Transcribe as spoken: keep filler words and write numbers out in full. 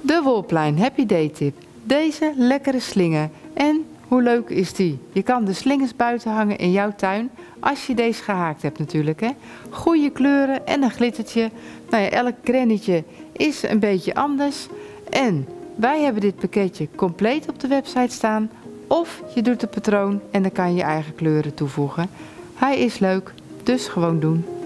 De Wolplein Happy Day tip. Deze lekkere slinger. En hoe leuk is die? Je kan de slingers buiten hangen in jouw tuin. Als je deze gehaakt hebt natuurlijk. Hè. Goede kleuren en een glittertje. Nou ja, elk krennetje is een beetje anders. En wij hebben dit pakketje compleet op de website staan. Of je doet het patroon en dan kan je je eigen kleuren toevoegen. Hij is leuk, dus gewoon doen.